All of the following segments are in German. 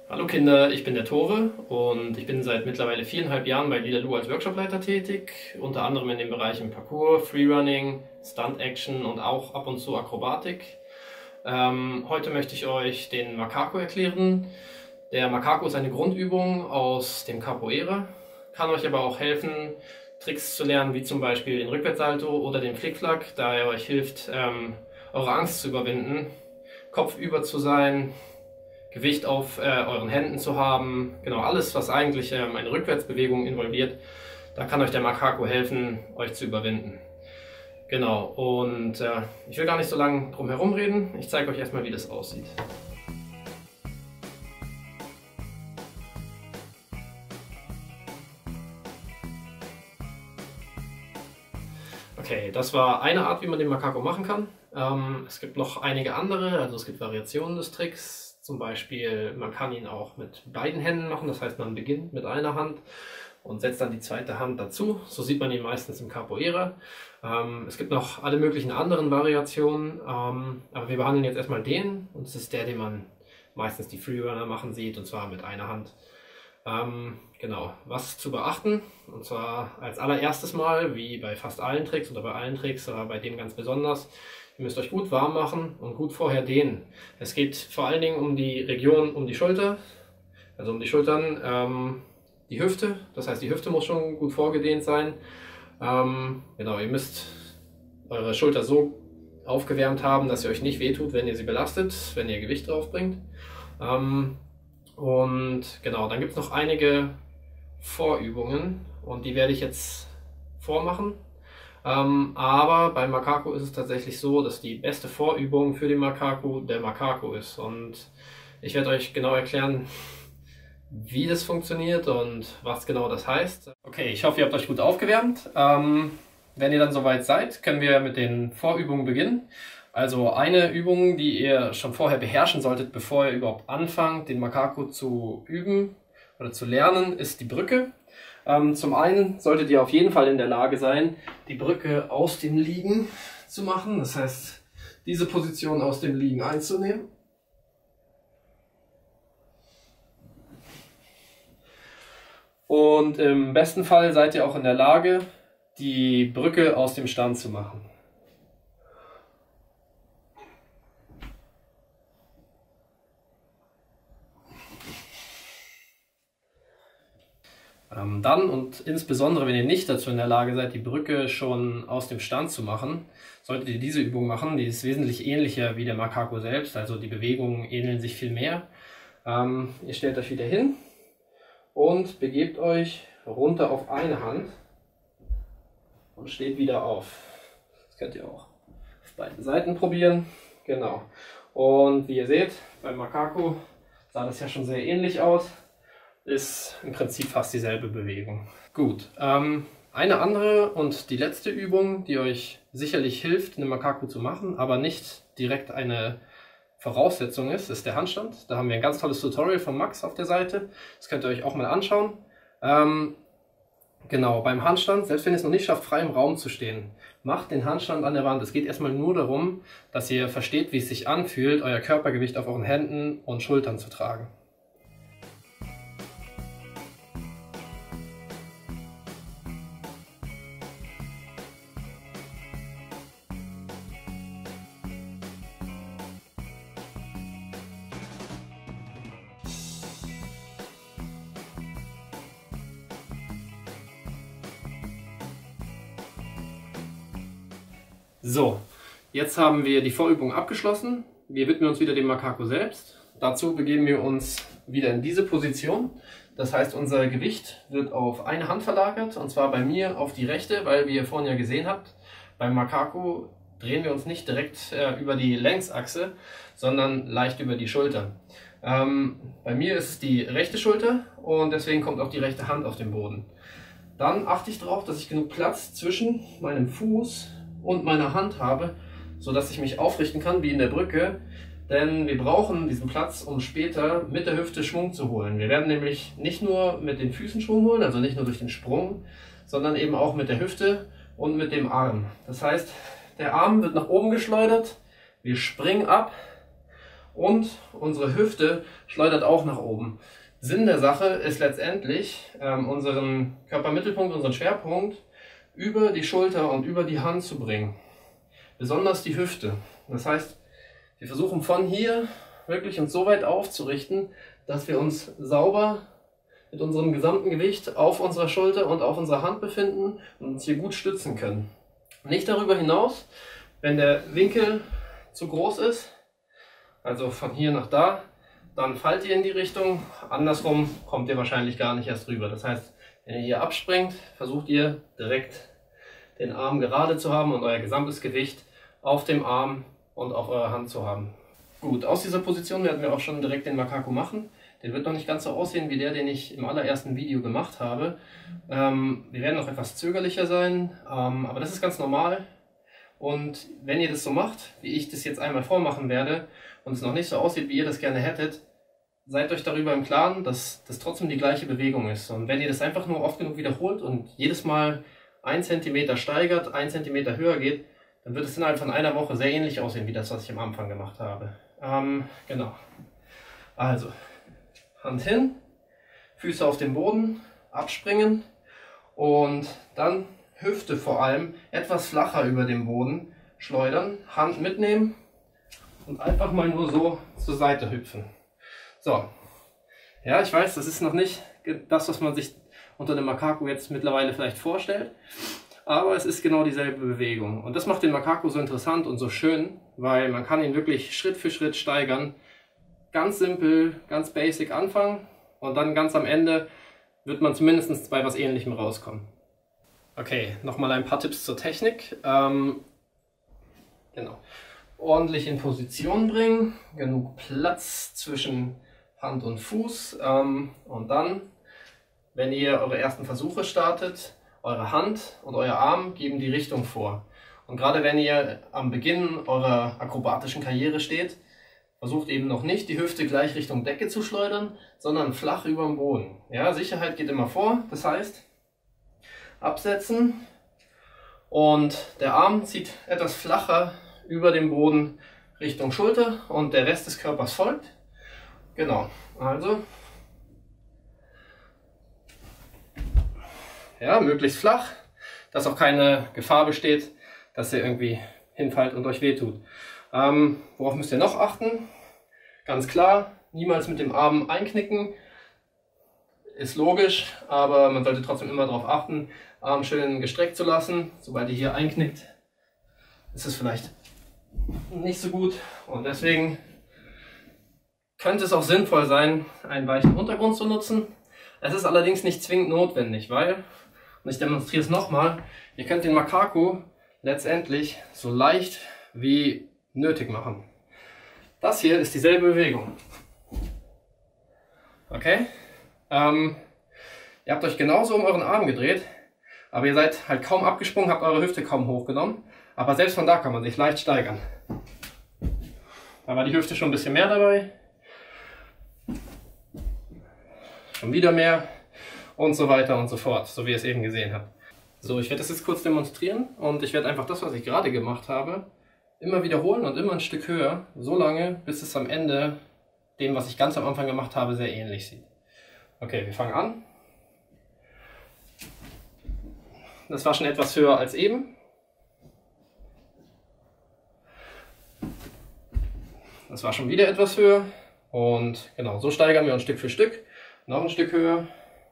Hallo Kinder, ich bin der Tore und ich bin seit mittlerweile 4,5 Jahren bei Lilalu als Workshopleiter tätig, unter anderem in den Bereichen Parkour, Freerunning, Stunt Action und auch ab und zu Akrobatik. Heute möchte ich euch den Macaco erklären. Der Macaco ist eine Grundübung aus dem Capoeira, kann euch aber auch helfen, Tricks zu lernen, wie zum Beispiel den Rückwärtssalto oder den Flickflack, da er euch hilft, eure Angst zu überwinden, kopfüber zu sein, Gewicht auf euren Händen zu haben, genau alles, was eigentlich eine Rückwärtsbewegung involviert, da kann euch der Macaco helfen, euch zu überwinden. Genau, und ich will gar nicht so lange drum herum reden, ich zeige euch erstmal, wie das aussieht. Okay, das war eine Art, wie man den Macaco machen kann. Es gibt noch einige andere, also es gibt Variationen des Tricks. Zum Beispiel, man kann ihn auch mit beiden Händen machen, das heißt, man beginnt mit einer Hand und setzt dann die zweite Hand dazu. So sieht man ihn meistens im Capoeira. Es gibt noch alle möglichen anderen Variationen, aber wir behandeln jetzt erstmal den, und das ist der, den man meistens die Freerunner machen sieht, und zwar mit einer Hand. Genau, was zu beachten, und zwar als allererstes Mal, wie bei fast allen Tricks oder bei allen Tricks, aber bei dem ganz besonders, ihr müsst euch gut warm machen und gut vorher dehnen. Es geht vor allen Dingen um die Region um die Schulter, also um die Schultern, die Hüfte, das heißt, die Hüfte muss schon gut vorgedehnt sein. Genau, ihr müsst eure Schulter so aufgewärmt haben, dass ihr euch nicht wehtut, wenn ihr sie belastet, wenn ihr Gewicht drauf bringt. Und genau, dann gibt es noch einige Vorübungen und die werde ich jetzt vormachen. Aber beim Macaco ist es tatsächlich so, dass die beste Vorübung für den Macaco der Macaco ist. Und ich werde euch genau erklären, wie das funktioniert und was genau das heißt. Okay, ich hoffe, ihr habt euch gut aufgewärmt. Wenn ihr dann soweit seid, können wir mit den Vorübungen beginnen. Also eine Übung, die ihr schon vorher beherrschen solltet, bevor ihr überhaupt anfangt, den Macaco zu üben oder zu lernen, ist die Brücke. Zum einen solltet ihr auf jeden Fall in der Lage sein, die Brücke aus dem Liegen zu machen. Das heißt, diese Position aus dem Liegen einzunehmen. Und im besten Fall seid ihr auch in der Lage, die Brücke aus dem Stand zu machen. Dann, und insbesondere wenn ihr nicht dazu in der Lage seid, die Brücke schon aus dem Stand zu machen, solltet ihr diese Übung machen. Die ist wesentlich ähnlicher wie der Macaco selbst, also die Bewegungen ähneln sich viel mehr. Ihr stellt euch wieder hin und begebt euch runter auf eine Hand und steht wieder auf. Das könnt ihr auch auf beiden Seiten probieren. Genau. Und wie ihr seht, beim Macaco sah das ja schon sehr ähnlich aus. Ist im Prinzip fast dieselbe Bewegung. Gut, eine andere und die letzte Übung, die euch sicherlich hilft, einen Macaco zu machen, aber nicht direkt eine Voraussetzung ist der Handstand. Da haben wir ein ganz tolles Tutorial von Max auf der Seite. Das könnt ihr euch auch mal anschauen. Genau, beim Handstand, selbst wenn ihr es noch nicht schafft, frei im Raum zu stehen, macht den Handstand an der Wand. Es geht erstmal nur darum, dass ihr versteht, wie es sich anfühlt, euer Körpergewicht auf euren Händen und Schultern zu tragen. So, jetzt haben wir die Vorübung abgeschlossen. Wir widmen uns wieder dem Macaco selbst. Dazu begeben wir uns wieder in diese Position. Das heißt, unser Gewicht wird auf eine Hand verlagert, und zwar bei mir auf die rechte, weil, wie ihr vorhin ja gesehen habt, beim Macaco drehen wir uns nicht direkt über die Längsachse, sondern leicht über die Schulter. Bei mir ist es die rechte Schulter und deswegen kommt auch die rechte Hand auf den Boden. Dann achte ich darauf, dass ich genug Platz zwischen meinem Fuß und meiner Hand habe, sodass ich mich aufrichten kann wie in der Brücke, denn wir brauchen diesen Platz, um später mit der Hüfte Schwung zu holen. Wir werden nämlich nicht nur mit den Füßen Schwung holen, also nicht nur durch den Sprung, sondern eben auch mit der Hüfte und mit dem Arm. Das heißt, der Arm wird nach oben geschleudert, wir springen ab und unsere Hüfte schleudert auch nach oben. Sinn der Sache ist letztendlich, unseren Körpermittelpunkt, unseren Schwerpunkt über die Schulter und über die Hand zu bringen. Besonders die Hüfte. Das heißt, wir versuchen von hier wirklich uns so weit aufzurichten, dass wir uns sauber mit unserem gesamten Gewicht auf unserer Schulter und auf unserer Hand befinden und uns hier gut stützen können. Nicht darüber hinaus, wenn der Winkel zu groß ist, also von hier nach da, dann fallt ihr in die Richtung, andersrum kommt ihr wahrscheinlich gar nicht erst rüber. Das heißt, wenn ihr hier abspringt, versucht ihr direkt den Arm gerade zu haben und euer gesamtes Gewicht auf dem Arm und auf eurer Hand zu haben. Gut, aus dieser Position werden wir auch schon direkt den Makako machen. Der wird noch nicht ganz so aussehen wie der, den ich im allerersten Video gemacht habe. Wir werden noch etwas zögerlicher sein, aber das ist ganz normal. Und wenn ihr das so macht, wie ich das jetzt einmal vormachen werde, und es noch nicht so aussieht, wie ihr das gerne hättet, seid euch darüber im Klaren, dass das trotzdem die gleiche Bewegung ist. Und wenn ihr das einfach nur oft genug wiederholt und jedes Mal 1 cm steigert, 1 cm höher geht, dann wird es innerhalb von einer Woche sehr ähnlich aussehen, wie das, was ich am Anfang gemacht habe. Genau. Also, Hand hin, Füße auf den Boden, abspringen und dann Hüfte vor allem etwas flacher über dem Boden schleudern, Hand mitnehmen und einfach mal nur so zur Seite hüpfen. So, ja, ich weiß, das ist noch nicht das, was man sich unter dem Makako jetzt mittlerweile vielleicht vorstellt, aber es ist genau dieselbe Bewegung. Und das macht den Makako so interessant und so schön, weil man kann ihn wirklich Schritt für Schritt steigern. Ganz simpel, ganz basic anfangen und dann ganz am Ende wird man zumindest bei was Ähnlichem rauskommen. Okay, nochmal ein paar Tipps zur Technik. Genau. Ordentlich in Position bringen, genug Platz zwischen Hand und Fuß und dann, wenn ihr eure ersten Versuche startet, eure Hand und euer Arm geben die Richtung vor. Und gerade wenn ihr am Beginn eurer akrobatischen Karriere steht, versucht eben noch nicht die Hüfte gleich Richtung Decke zu schleudern, sondern flach über dem Boden. Ja, Sicherheit geht immer vor, das heißt, absetzen und der Arm zieht etwas flacher über dem Boden Richtung Schulter und der Rest des Körpers folgt. Genau, also ja, möglichst flach, dass auch keine Gefahr besteht, dass ihr irgendwie hinfallt und euch wehtut. Worauf müsst ihr noch achten? Ganz klar, niemals mit dem Arm einknicken. Ist logisch, aber man sollte trotzdem immer darauf achten, Arm schön gestreckt zu lassen. Sobald ihr hier einknickt, ist es vielleicht nicht so gut. Und deswegen könnte es auch sinnvoll sein, einen weichen Untergrund zu nutzen. Es ist allerdings nicht zwingend notwendig, weil, und ich demonstriere es nochmal, ihr könnt den Makako letztendlich so leicht wie nötig machen. Das hier ist dieselbe Bewegung. Okay? Ihr habt euch genauso um euren Arm gedreht, aber ihr seid halt kaum abgesprungen, habt eure Hüfte kaum hochgenommen. Aber selbst von da kann man sich leicht steigern. Da war die Hüfte schon ein bisschen mehr dabei. Schon wieder mehr und so weiter und so fort, so wie ihr es eben gesehen habt. So, ich werde das jetzt kurz demonstrieren und ich werde einfach das, was ich gerade gemacht habe, immer wiederholen und immer ein Stück höher, so lange, bis es am Ende dem, was ich ganz am Anfang gemacht habe, sehr ähnlich sieht. Okay, wir fangen an. Das war schon etwas höher als eben. Das war schon wieder etwas höher. Und genau, so steigern wir uns Stück für Stück. Noch ein Stück höher.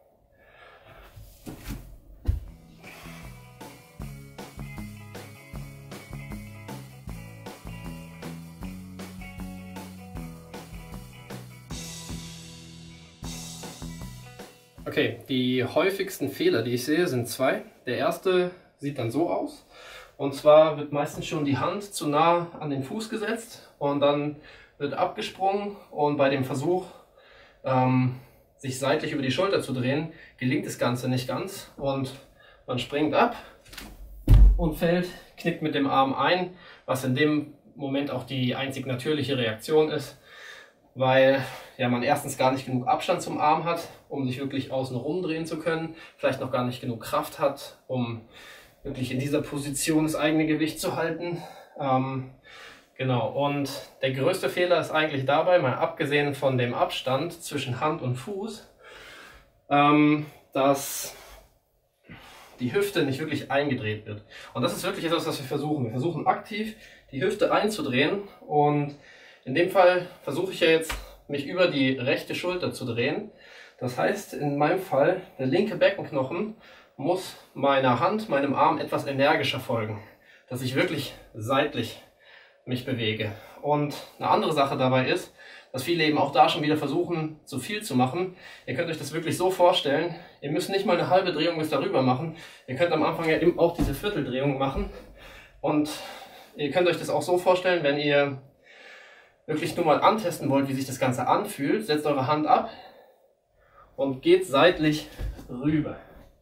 Okay, die häufigsten Fehler, die ich sehe, sind zwei. Der erste sieht dann so aus. Und zwar wird meistens schon die Hand zu nah an den Fuß gesetzt und dann wird abgesprungen und bei dem Versuch, sich seitlich über die Schulter zu drehen, gelingt das Ganze nicht ganz und man springt ab und fällt, knickt mit dem Arm ein, was in dem Moment auch die einzig natürliche Reaktion ist, weil ja, man erstens gar nicht genug Abstand zum Arm hat, um sich wirklich außen rumdrehen zu können, vielleicht noch gar nicht genug Kraft hat, um wirklich in dieser Position das eigene Gewicht zu halten. Genau, und der größte Fehler ist eigentlich dabei, mal abgesehen von dem Abstand zwischen Hand und Fuß, dass die Hüfte nicht wirklich eingedreht wird. Und das ist wirklich etwas, was wir versuchen. Wir versuchen aktiv, die Hüfte einzudrehen. Und in dem Fall versuche ich ja jetzt, mich über die rechte Schulter zu drehen. Das heißt, in meinem Fall, der linke Beckenknochen muss meiner Hand, meinem Arm etwas energischer folgen. Dass ich wirklich seitlich mich bewege. Und eine andere Sache dabei ist, dass viele eben auch da schon wieder versuchen, zu viel zu machen. Ihr könnt euch das wirklich so vorstellen, ihr müsst nicht mal eine halbe Drehung bis darüber machen. Ihr könnt am Anfang ja eben auch diese Vierteldrehung machen. Und ihr könnt euch das auch so vorstellen, wenn ihr wirklich nur mal antesten wollt, wie sich das Ganze anfühlt, setzt eure Hand ab und geht seitlich rüber.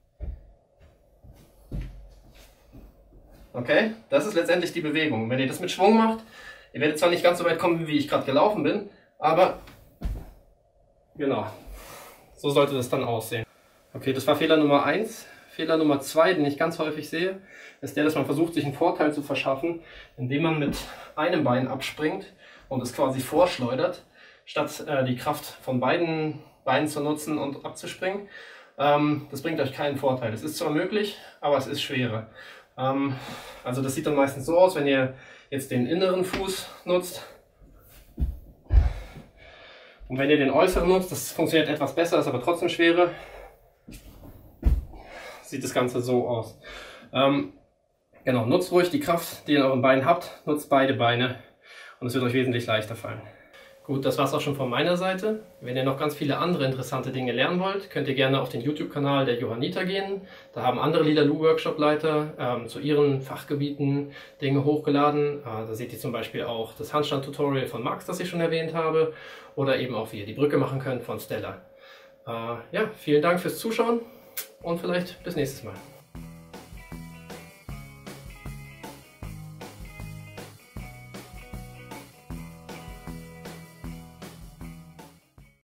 Okay, das ist letztendlich die Bewegung. Wenn ihr das mit Schwung macht, ihr werdet zwar nicht ganz so weit kommen, wie ich gerade gelaufen bin, aber genau, so sollte das dann aussehen. Okay, das war Fehler Nummer 1. Fehler Nummer 2, den ich ganz häufig sehe, ist der, dass man versucht, sich einen Vorteil zu verschaffen, indem man mit einem Bein abspringt und es quasi vorschleudert, statt die Kraft von beiden Beinen zu nutzen und abzuspringen. Das bringt euch keinen Vorteil. Es ist zwar möglich, aber es ist schwerer. Also das sieht dann meistens so aus, wenn ihr jetzt den inneren Fuß nutzt. Und wenn ihr den äußeren nutzt, das funktioniert etwas besser, ist aber trotzdem schwerer. Sieht das Ganze so aus. Genau, nutzt ruhig die Kraft, die ihr in euren Beinen habt, nutzt beide Beine und es wird euch wesentlich leichter fallen. Gut, das war es auch schon von meiner Seite. Wenn ihr noch ganz viele andere interessante Dinge lernen wollt, könnt ihr gerne auf den YouTube-Kanal der Johanniter gehen. Da haben andere Lilaloo-Workshop-Leiter zu ihren Fachgebieten Dinge hochgeladen. Da seht ihr zum Beispiel auch das Handstand-Tutorial von Max, das ich schon erwähnt habe. Oder eben auch, wie ihr die Brücke machen könnt von Stella. Ja, vielen Dank fürs Zuschauen und vielleicht bis nächstes Mal.